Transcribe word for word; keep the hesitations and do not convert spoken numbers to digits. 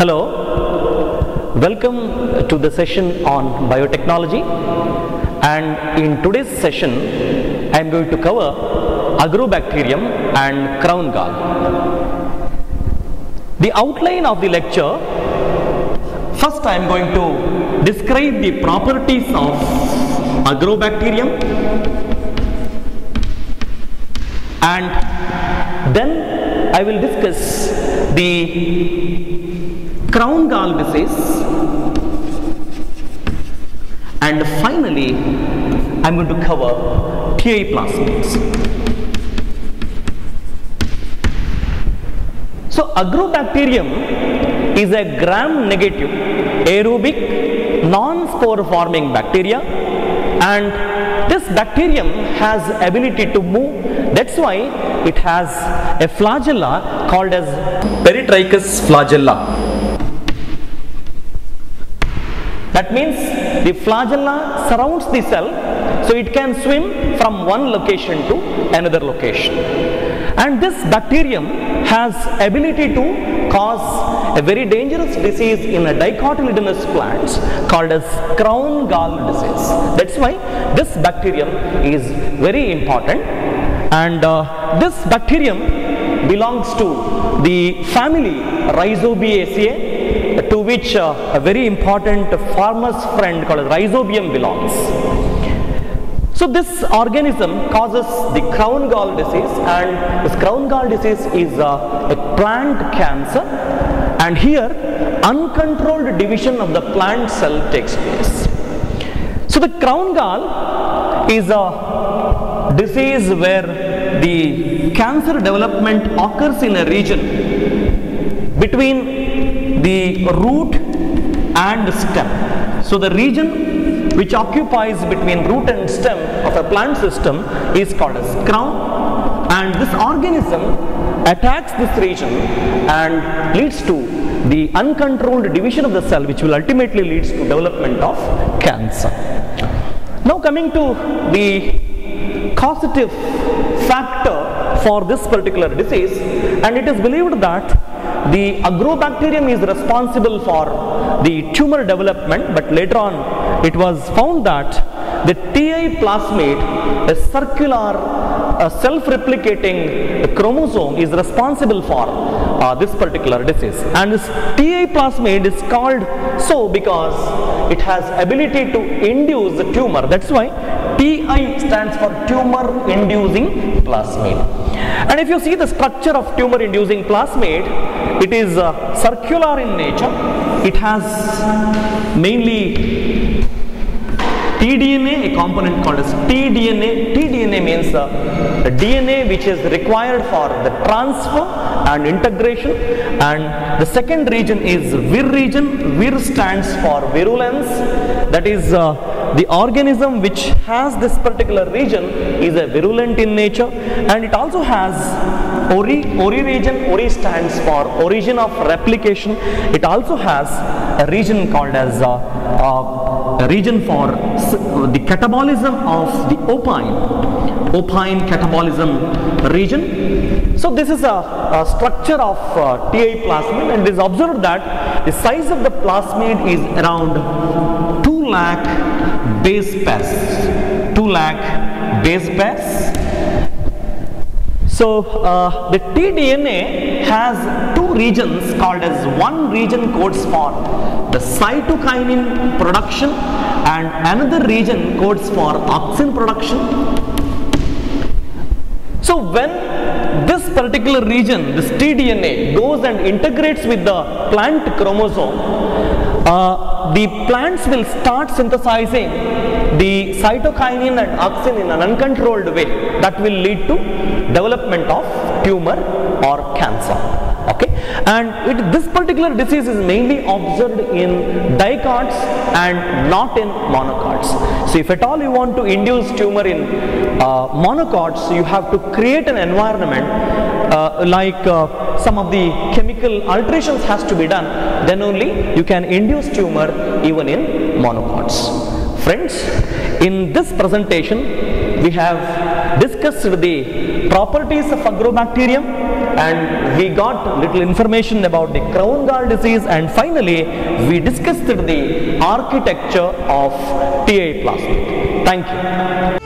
Hello, welcome to the session on biotechnology, and in today's session I am going to cover Agrobacterium and crown gall. The outline of the lecture: first I am going to describe the properties of Agrobacterium, and then I will discuss the crown gall disease, and finally I am going to cover T I plasmids. So Agrobacterium is a gram-negative aerobic non-spore forming bacteria, and this bacterium has ability to move. That's why it has a flagella called as peritrichous flagella. That means the flagella surrounds the cell, so it can swim from one location to another location. And this bacterium has ability to cause a very dangerous disease in a dicotyledonous plants called as crown gall disease. That's why this bacterium is very important, and uh, this bacterium belongs to the family Rhizobiaceae, to which uh, a very important farmer's friend called Rhizobium belongs. So this organism causes the crown gall disease, and this crown gall disease is uh, a plant cancer, and here uncontrolled division of the plant cell takes place. So the crown gall is a disease where the cancer development occurs in a region between the root and stem. So the region which occupies between root and stem of a plant system is called as crown, and this organism attacks this region and leads to the uncontrolled division of the cell, which will ultimately leads to development of cancer. Now coming to the causative factor for this particular disease, and it is believed that the Agrobacterium is responsible for the tumor development, but later on it was found that the T I plasmid, a circular uh, self-replicating chromosome, is responsible for uh, this particular disease. And this T I plasmid is called so because it has ability to induce the tumor. That's why T I stands for tumor inducing plasmid. And if you see the structure of tumor inducing plasmid, it is uh, circular in nature. It has mainly T D N A, a component called as T D N A. T D N A means uh, the D N A which is required for the transfer and integration, and the second region is Vir region. Vir stands for virulence, that is uh, the organism which has this particular region is a virulent in nature, and it also has Ori, Ori region. Ori stands for origin of replication. It also has a region called as uh, uh, a region for the catabolism of the opine, opine catabolism region. So this is a, a structure of uh, T I plasmid, and it is observed that the size of the plasmid is around two lakh base pairs, two lakh base pairs. So uh, the T D N A has two regions called as, one region codes for the cytokinin production and another region codes for auxin production. So when this particular region, this T D N A, goes and integrates with the plant chromosome, uh, the plants will start synthesizing the cytokinin and auxin in an uncontrolled way that will lead to development of tumor or cancer. Okay, and it, this particular disease is mainly observed in dicots and not in monocots. So if at all you want to induce tumor in uh, monocots, you have to create an environment uh, like uh, some of the chemical alterations has to be done, then only you can induce tumor even in monocots. Friends, in this presentation we have discussed the properties of Agrobacterium, and we got little information about the crown gall disease, and finally we discussed the architecture of T I plasmid. Thank you.